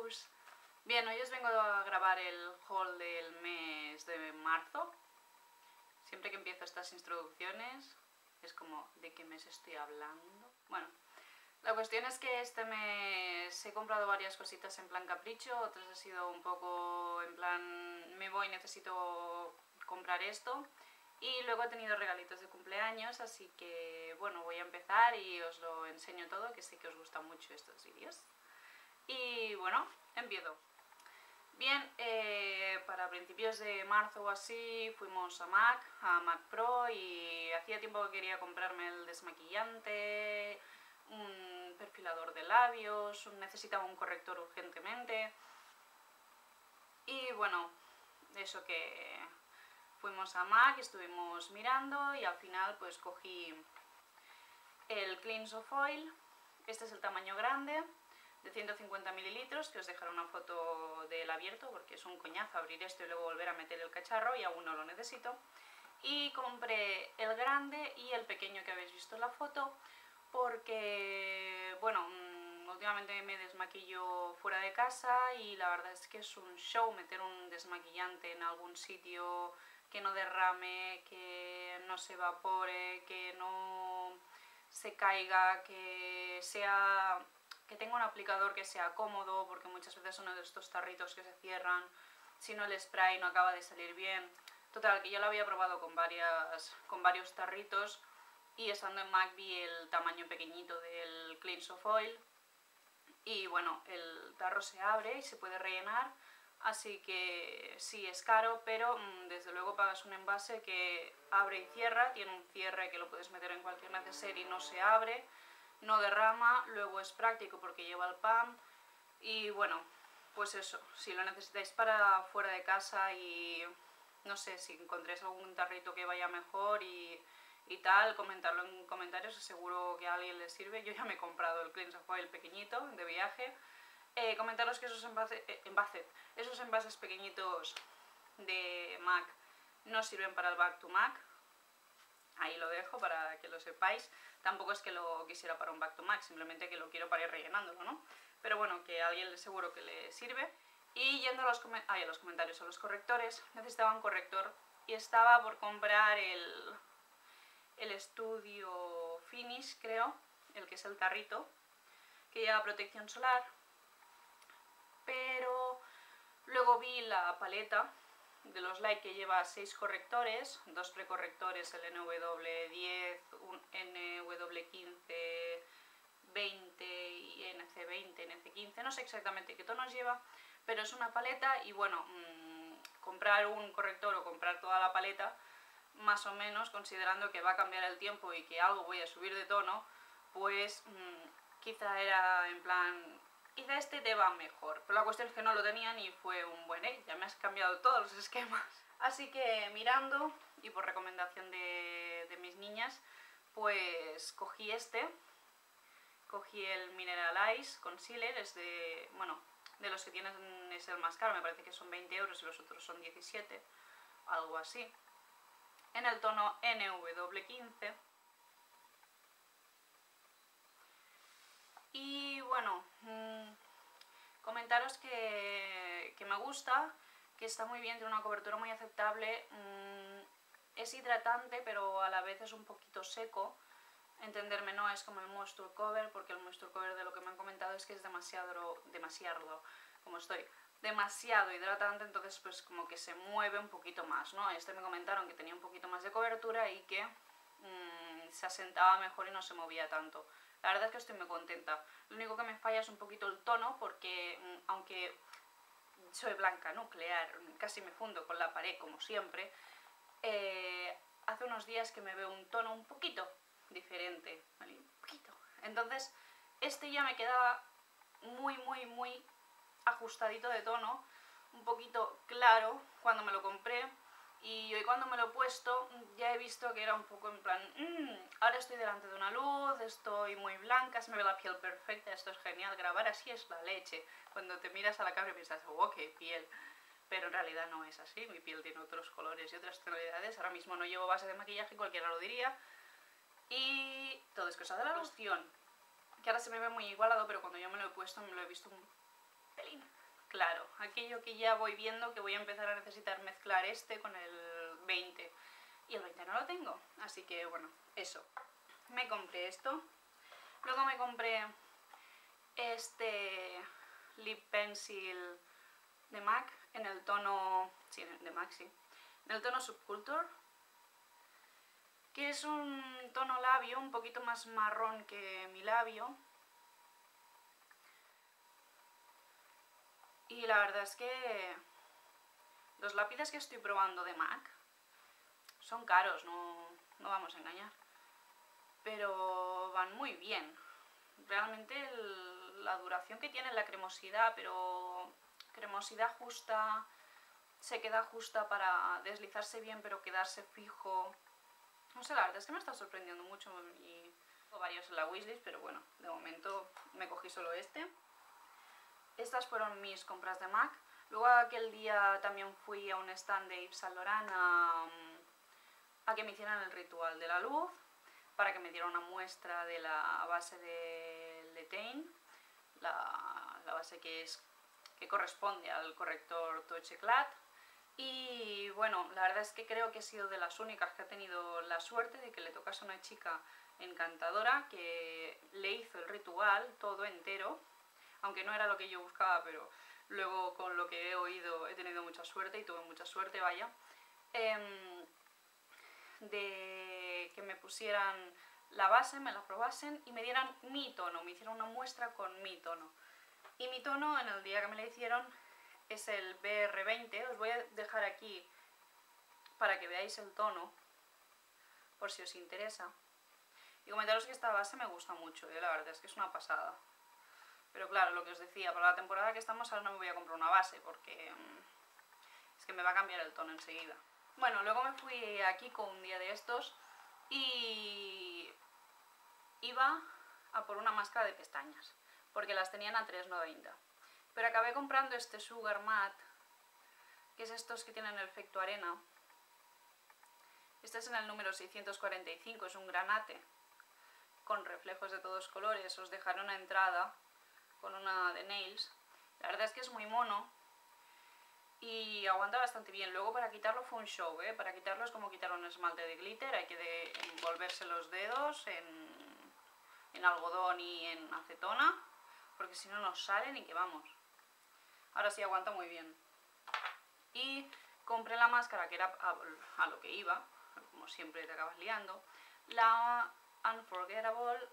Rose. Bien, hoy os vengo a grabar el haul del mes de marzo. Siempre que empiezo estas introducciones es como, ¿de qué mes estoy hablando? Bueno, la cuestión es que este mes he comprado varias cositas en plan capricho, otras ha sido un poco en plan, me voy, necesito comprar esto. Y luego he tenido regalitos de cumpleaños, así que bueno, voy a empezar y os lo enseño todo, que sé que os gustan mucho estos vídeos. Y bueno, empiezo. Bien, para principios de marzo o así fuimos a Mac Pro, y hacía tiempo que quería comprarme el desmaquillante, un perfilador de labios, necesitaba un corrector urgentemente. Y bueno, eso que fuimos a Mac, estuvimos mirando y al final pues cogí el Cleanse of Oil. Este es el tamaño grande, de 150 mililitros, que os dejaré una foto del abierto porque es un coñazo abrir esto y luego volver a meter el cacharro y aún no lo necesito. Y compré el grande y el pequeño que habéis visto en la foto porque, bueno, últimamente me desmaquillo fuera de casa y la verdad es que es un show meter un desmaquillante en algún sitio, que no derrame, que no se evapore, que no se caiga, que tenga un aplicador que sea cómodo, porque muchas veces son de estos tarritos que se cierran, si no el spray no acaba de salir bien. Total, que yo lo había probado con varios tarritos y estando en Mac vi el tamaño pequeñito del Cleanse of Oil y bueno, el tarro se abre y se puede rellenar, así que sí, es caro, pero desde luego pagas un envase que abre y cierra, tiene un cierre que lo puedes meter en cualquier neceser y no se abre, no derrama, luego es práctico porque lleva el PAM y bueno, pues eso, si lo necesitáis para fuera de casa y no sé, si encontréis algún tarrito que vaya mejor y tal, comentarlo en comentarios, seguro que a alguien le sirve. Yo ya me he comprado el Cleanse of Oil pequeñito de viaje. Comentaros que esos envases pequeñitos de Mac no sirven para el Back to Mac. Ahí lo dejo para que lo sepáis. Tampoco es que lo quisiera para un Back to Mac, simplemente que lo quiero para ir rellenándolo, ¿no? Pero bueno, que a alguien seguro que le sirve. Y yendo a los comentarios, a los correctores, necesitaba un corrector y estaba por comprar el Studio Finish, creo, el que es el tarrito, que lleva protección solar, pero luego vi la paleta de los Light que lleva 6 correctores, 2 precorrectores, el NW10, un NW15, 20 y NC20, NC15, no sé exactamente qué tonos lleva, pero es una paleta y bueno, comprar un corrector o comprar toda la paleta, más o menos, considerando que va a cambiar el tiempo y que algo voy a subir de tono, pues quizá era en plan, quizá este te va mejor, pero la cuestión es que no lo tenían y fue un buen, ya me has cambiado todos los esquemas. Así que mirando y por recomendación de mis niñas, pues cogí cogí el Mineral Ice Concealer, es de, bueno, de los que tienen es el más caro, me parece que son 20 euros y los otros son 17, algo así, en el tono NW15. Y bueno, comentaros que me gusta, que está muy bien, tiene una cobertura muy aceptable, es hidratante pero a la vez es un poquito seco. Entenderme, no es como el Moisture Cover, porque el Moisture Cover, de lo que me han comentado, es que es demasiado hidratante, entonces pues como que se mueve un poquito más, ¿no? Este me comentaron que tenía un poquito más de cobertura y que se asentaba mejor y no se movía tanto. La verdad es que estoy muy contenta. Lo único que me falla es un poquito el tono, porque aunque soy blanca nuclear, casi me fundo con la pared como siempre, hace unos días que me veo un tono un poquito diferente, ¿vale? Un poquito. Entonces este ya me quedaba muy ajustadito de tono, un poquito claro cuando me lo compré, y hoy cuando me lo he puesto ya he visto que era un poco en plan, ahora estoy delante de una luz, estoy muy blanca, se me ve la piel perfecta, esto es genial, grabar así es la leche. Cuando te miras a la cámara y piensas, oh, qué piel, pero en realidad no es así, mi piel tiene otros colores y otras tonalidades. Ahora mismo no llevo base de maquillaje, cualquiera lo diría. Y todo es cosa de la loción, que ahora se me ve muy igualado, pero cuando yo me lo he puesto me lo he visto un pelín claro, aquello que ya voy viendo que voy a empezar a necesitar mezclar este con el 20. Y el 20 no lo tengo, así que bueno, eso. Me compré esto. Luego me compré este lip pencil de MAC en el tono... sí, de MAC, sí. En el tono Subculture, que es un tono labio un poquito más marrón que mi labio. Y la verdad es que los lápices que estoy probando de MAC son caros, no vamos a engañar, pero van muy bien. Realmente la duración que tiene, la cremosidad, pero cremosidad justa, se queda justa para deslizarse bien pero quedarse fijo. No sé, la verdad es que me está sorprendiendo mucho y tengo varios en la wishlist, pero bueno, de momento me cogí solo este. Estas fueron mis compras de MAC. Luego aquel día también fui a un stand de Yves Saint Laurent a que me hicieran el ritual de la luz, para que me dieran una muestra de la base de Letain, la base que corresponde al corrector Touch Eclat. Y bueno, la verdad es que creo que he sido de las únicas que ha tenido la suerte de que le tocase a una chica encantadora que le hizo el ritual todo entero, aunque no era lo que yo buscaba, pero luego con lo que he oído he tenido mucha suerte y tuve mucha suerte, vaya, de que me pusieran la base, me la probasen y me dieran mi tono, me hicieron una muestra con mi tono. Y mi tono, en el día que me la hicieron, es el BR20. Os voy a dejar aquí para que veáis el tono, por si os interesa. Y comentaros que esta base me gusta mucho, la verdad es que es una pasada. Pero claro, lo que os decía, para la temporada que estamos ahora no me voy a comprar una base, porque es que me va a cambiar el tono enseguida. Bueno, luego me fui a Kiko un día de estos y iba a por una máscara de pestañas, porque las tenían a 3,90. Pero acabé comprando este Sugar Matte, que es estos que tienen el efecto arena. Este es en el número 645, es un granate con reflejos de todos colores. Os dejaré una entrada con una de Nails. La verdad es que es muy mono y aguanta bastante bien. Luego para quitarlo fue un show, para quitarlo es como quitar un esmalte de glitter. Hay que envolverse los dedos en algodón y en acetona, porque si no nos sale ni que vamos. Ahora sí aguanta muy bien. Y compré la máscara, que era a lo que iba, como siempre te acabas liando, la Unforgettable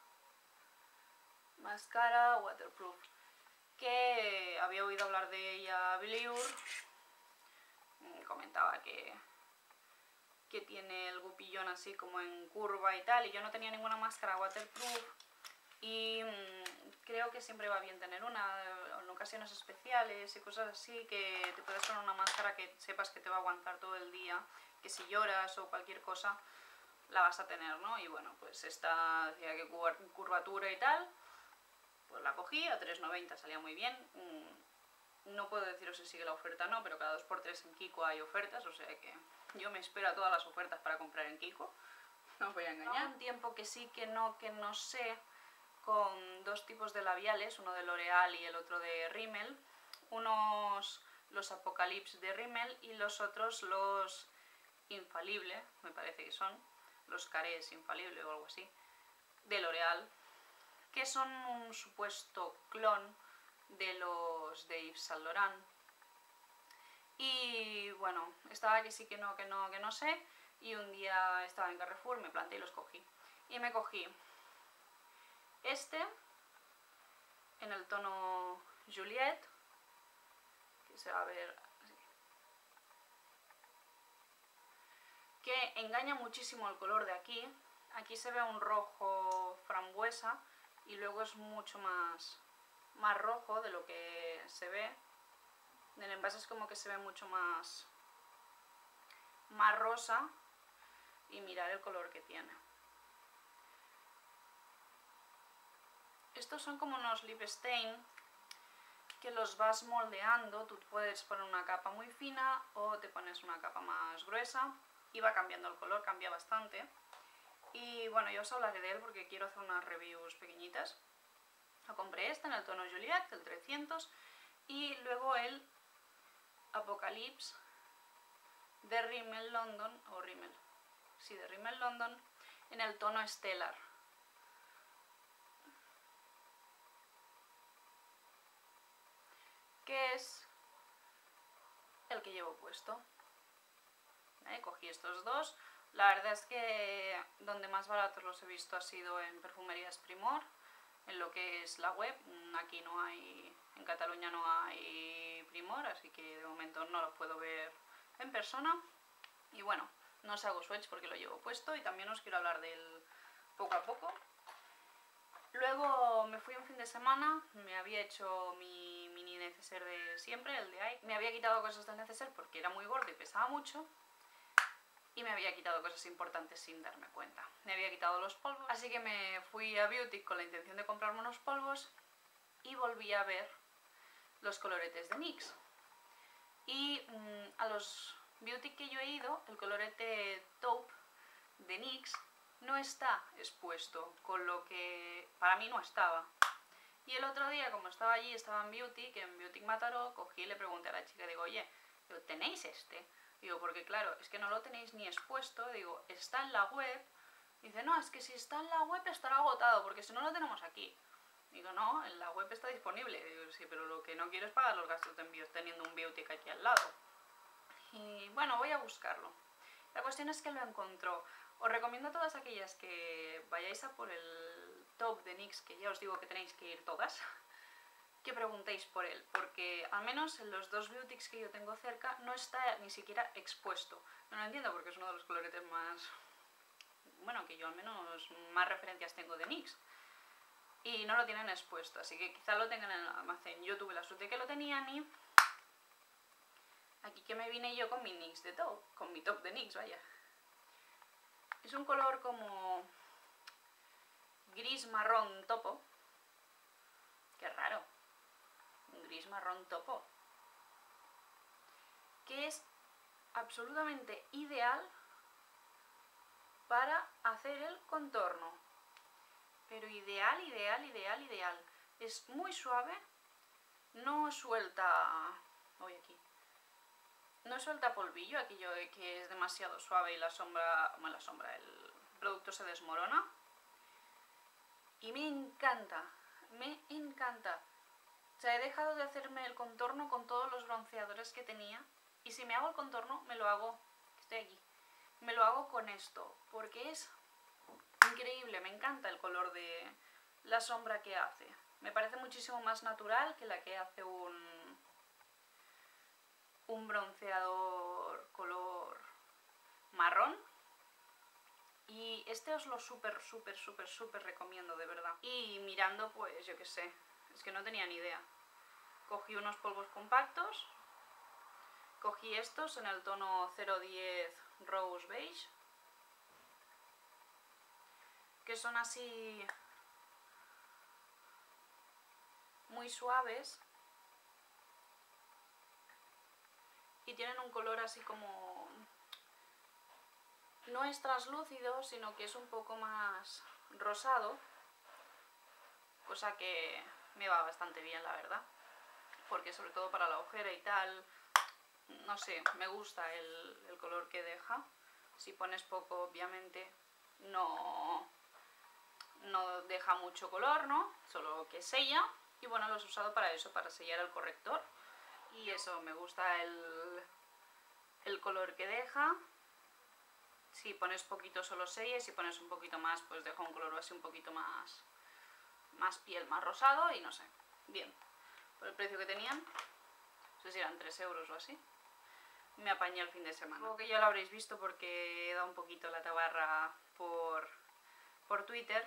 Mascara Waterproof, que había oído hablar de ella Blur. Comentaba que tiene el gupillón así como en curva y tal, y yo no tenía ninguna máscara waterproof y creo que siempre va bien tener una en ocasiones especiales y cosas así, que te puedes poner una máscara que sepas que te va a aguantar todo el día, que si lloras o cualquier cosa la vas a tener, ¿no? Y bueno, pues esta decía que curvatura y tal, pues la cogí a 3,90, salía muy bien. No puedo deciros si sigue la oferta o no, pero cada 2×3 en Kiko hay ofertas, o sea que yo me espero a todas las ofertas para comprar en Kiko, no os voy a engañar. Un tiempo que sí, que no sé, con dos tipos de labiales, uno de L'Oreal y el otro de Rimmel, unos los Apocalypse de Rimmel y los otros los Infalible, me parece que son, los Carés Infalible o algo así, de L'Oreal, que son un supuesto clon de los de Yves Saint Laurent. Y bueno, estaba que sí, que no sé, y un día estaba en Carrefour, me planté y los cogí. Y me cogí este en el tono Juliette, que se va a ver así, que engaña muchísimo el color de aquí. Aquí se ve un rojo frambuesa y luego es mucho más rojo de lo que se ve. El envase es como que se ve mucho más rosa, y mirad el color que tiene. Estos son como unos lip stain que los vas moldeando. Tú puedes poner una capa muy fina o te pones una capa más gruesa y va cambiando el color, cambia bastante. Y bueno, yo os hablaré de él porque quiero hacer unas reviews pequeñitas. Lo compré este en el tono Juliette, el 300, Y luego el Apocalypse de Rimmel London, o Rimmel, sí, de Rimmel London, en el tono Stellar. Que es el que llevo puesto. Cogí estos dos. La verdad es que donde más baratos los he visto ha sido en Perfumerías Primor, en lo que es la web. Aquí no hay, en Cataluña no hay Primor, así que de momento no los puedo ver en persona. Y bueno, no os hago swatch porque lo llevo puesto y también os quiero hablar del poco a poco. Luego me fui un fin de semana, me había hecho mi mini neceser de siempre, el de Ike. Me había quitado cosas del neceser porque era muy gordo y pesaba mucho. Y me había quitado cosas importantes sin darme cuenta. Me había quitado los polvos, así que me fui a Beauty con la intención de comprarme unos polvos y volví a ver los coloretes de NYX. Y a los Beauty que yo he ido, el colorete Taupe de NYX no está expuesto, con lo que para mí no estaba. Y el otro día, como estaba allí, estaba en Beauty, que en Beauty Mataró, cogí y le pregunté a la chica, digo, oye, ¿tenéis este? Digo, porque claro, es que no lo tenéis ni expuesto, digo, está en la web. Dice, no, es que si está en la web estará agotado, porque si no lo tenemos aquí. Digo, no, en la web está disponible. Digo, sí, pero lo que no quiero es pagar los gastos de envíos teniendo un Beauty aquí al lado. Y bueno, voy a buscarlo. La cuestión es que lo encontró. Os recomiendo a todas aquellas que vayáis a por el top de NYX, que ya os digo que tenéis que ir todas, que preguntéis por él, porque al menos en los dos Beautics que yo tengo cerca no está ni siquiera expuesto. No lo entiendo porque es uno de los coloretes más, bueno, que yo al menos más referencias tengo de NYX. Y no lo tienen expuesto, así que quizá lo tengan en el almacén. Yo tuve la suerte que lo tenían y aquí que me vine yo con mi NYX de top, con mi top de NYX, vaya. Es un color como gris marrón topo. Qué raro. Un gris marrón topo. Que es absolutamente ideal para hacer el contorno. Pero ideal, ideal, ideal, ideal. Es muy suave. No suelta... Voy aquí. No suelta polvillo, aquello de que es demasiado suave y la sombra, bueno, el producto se desmorona. Y me encanta, me encanta. O sea, he dejado de hacerme el contorno con todos los bronceadores que tenía. Y si me hago el contorno, me lo hago, estoy aquí, me lo hago con esto, porque es increíble, me encanta el color de la sombra que hace. Me parece muchísimo más natural que la que hace un bronceador color marrón. Y este os lo súper recomiendo, de verdad. Y mirando, pues yo qué sé, es que no tenía ni idea. Cogí unos polvos compactos, cogí estos en el tono 010 Rose Beige, que son así muy suaves y tienen un color así como... No es translúcido, sino que es un poco más rosado, cosa que me va bastante bien, la verdad, porque sobre todo para la ojera y tal, no sé, me gusta el color que deja. Si pones poco, obviamente no deja mucho color, ¿no? Solo que sella, y bueno, los he usado para eso, para sellar el corrector, y eso, me gusta el color que deja. Si pones poquito solo sella, y si pones un poquito más, pues deja un color así un poquito más piel, más rosado, y no sé, bien. Por el precio que tenían, no sé si eran 3 euros o así, me apañé el fin de semana. Supongo que ya lo habréis visto porque he dado un poquito la tabarra por Twitter.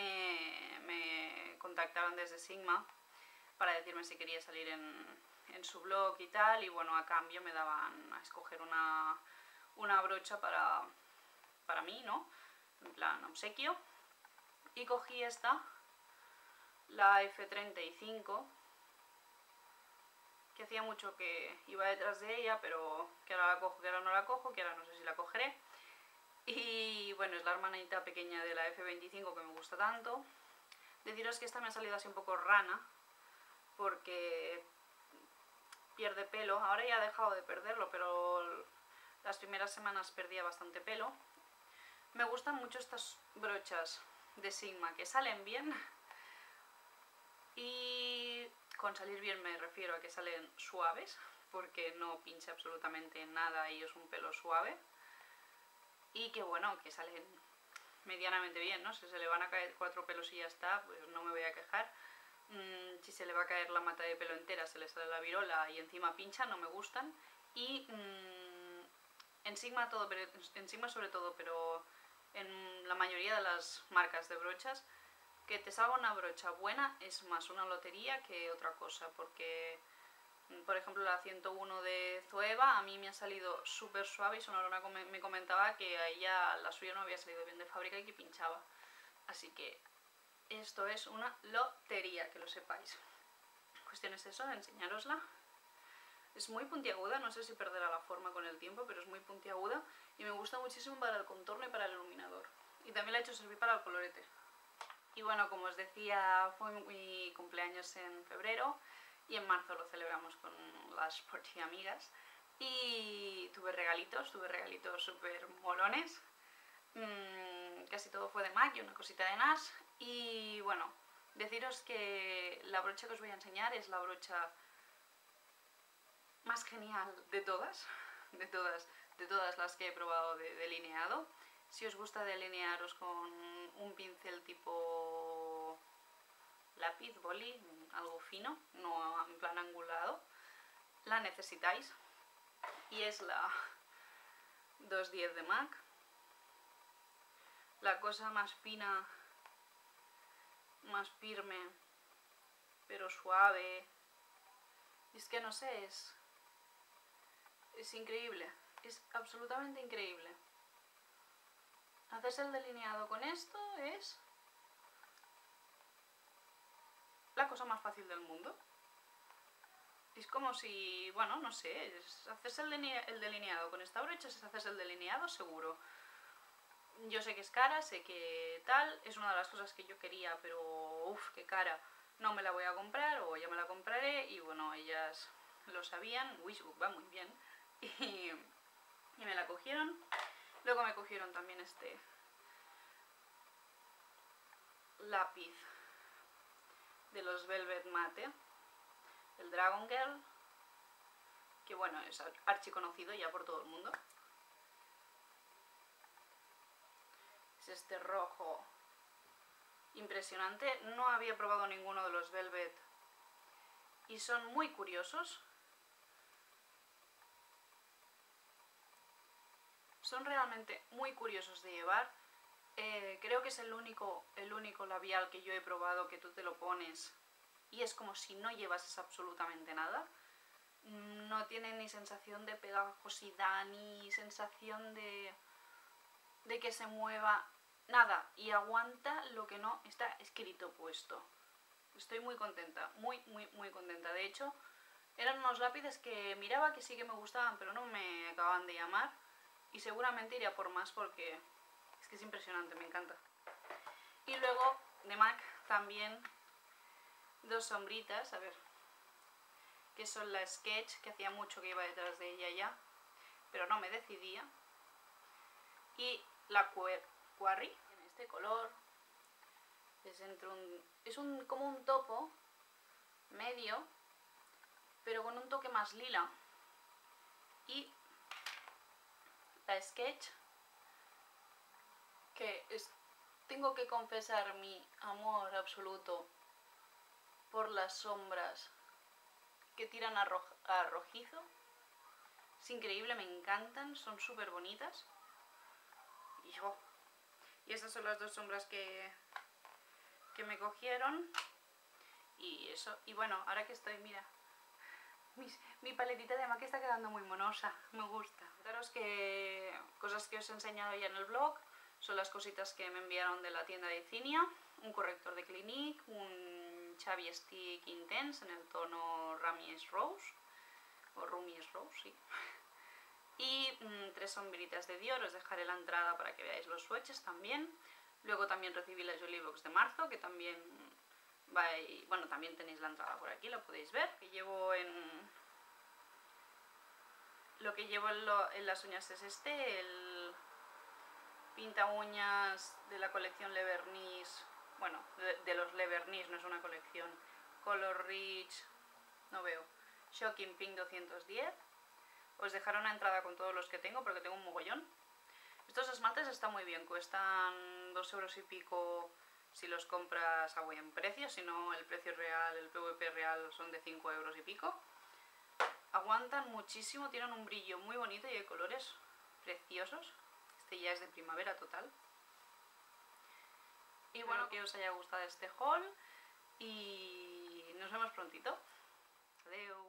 Me contactaron desde Sigma para decirme si quería salir en su blog y tal, y bueno, a cambio me daban a escoger una brocha para mí, ¿no? En plan obsequio. Y cogí esta, la F35, que hacía mucho que iba detrás de ella, pero que ahora la cojo, que ahora no la cojo, que ahora no sé si la cogeré. Y bueno, es la hermanita pequeña de la F25 que me gusta tanto. Deciros que esta me ha salido así un poco rana, porque pierde pelo. Ahora ya ha dejado de perderlo, pero las primeras semanas perdía bastante pelo. Me gustan mucho estas brochas de Sigma, que salen bien. Y con salir bien me refiero a que salen suaves, porque no pincha absolutamente nada y es un pelo suave. Y que bueno, que salen medianamente bien, ¿no? Si se le van a caer 4 pelos y ya está, pues no me voy a quejar. Si se le va a caer la mata de pelo entera, se le sale la virola y encima pincha, no me gustan. Y en Sigma todo, pero en Sigma sobre todo, pero en la mayoría de las marcas de brochas, que te salga una brocha buena es más una lotería que otra cosa, porque por ejemplo la 101 de Zoeva a mí me ha salido súper suave y Sonora me comentaba que a ella la suya no había salido bien de fábrica y que pinchaba. Así que esto es una lotería, que lo sepáis. Cuestión es eso, enseñárosla. Es muy puntiaguda, no sé si perderá la forma con el tiempo, pero es muy puntiaguda y me gusta muchísimo para el contorno y para el iluminador. Y también la he hecho servir para el colorete. Y bueno, como os decía, fue mi cumpleaños en febrero y en marzo lo celebramos con las Sporty amigas. Y tuve regalitos súper molones. Casi todo fue de MAC y una cosita de NAS. Y bueno, deciros que la brocha que os voy a enseñar es la brocha más genial de todas las que he probado de delineado. Si os gusta delinearos con un pincel tipo lápiz, boli, algo fino, no en plan angulado, la necesitáis. Y es la 210 de MAC. La cosa más fina, más firme, pero suave. Es que no sé, es increíble, es absolutamente increíble. Hacerse el delineado con esto es la cosa más fácil del mundo. Es como si, bueno, no sé, hacerse el delineado con esta brocha es hacerse el delineado seguro. Yo sé que es cara, sé que tal, es una de las cosas que yo quería, pero uff, qué cara, no me la voy a comprar o ya me la compraré. Y bueno, ellas lo sabían, Wishbook va muy bien, y me la cogieron. Luego me cogieron también este lápiz de los Velvet Matte, el Dragon Girl, que bueno, es archiconocido ya por todo el mundo. Es este rojo impresionante. No había probado ninguno de los Velvet y son muy curiosos. Son realmente muy curiosos de llevar. Creo que es el único labial que yo he probado que tú te lo pones y es como si no llevases absolutamente nada. No tiene ni sensación de pegajosidad, ni sensación de que se mueva, nada. Y aguanta lo que no está escrito puesto. Estoy muy contenta, muy contenta. De hecho, eran unos lápices que miraba que sí que me gustaban, pero no me acababan de llamar. Y seguramente iría por más porque es que es impresionante, me encanta. Y luego de MAC también dos sombritas, a ver, que son la Sketch, que hacía mucho que iba detrás de ella ya, pero no me decidía. Y la Quarry, en este color, es como un topo medio, pero con un toque más lila. Y la Sketch, que tengo que confesar mi amor absoluto por las sombras que tiran a rojizo. Es increíble, me encantan, son súper bonitas. Y estas son las dos sombras que me cogieron. Y eso, y bueno, ahora que estoy, mira, mi paletita de MAC está quedando muy monosa, me gusta. Contaros que cosas que os he enseñado ya en el blog son las cositas que me enviaron de la tienda de Cinia, un corrector de Clinique, un Chavy Stick Intense en el tono Ramies Rose, o Rumies Rose, sí. Y 3 sombritas de Dior, os dejaré la entrada para que veáis los swatches también. Luego también recibí la Jolie Box de marzo, que también va, bueno, también tenéis la entrada por aquí, la podéis ver. Que llevo en Lo que llevo en las uñas es el pinta uñas de la colección Le Vernis, bueno, de los Le Vernis, no es una colección, Color Rich, no veo, Shocking Pink 210. Os dejaré una entrada con todos los que tengo porque tengo un mogollón. Estos esmaltes están muy bien, cuestan 2 euros y pico si los compras a buen precio, si no el precio real, el PVP real son de 5 euros y pico. Aguantan muchísimo, tienen un brillo muy bonito y de colores preciosos. Este ya es de primavera total. Y bueno, que os haya gustado este haul y nos vemos prontito. Adiós.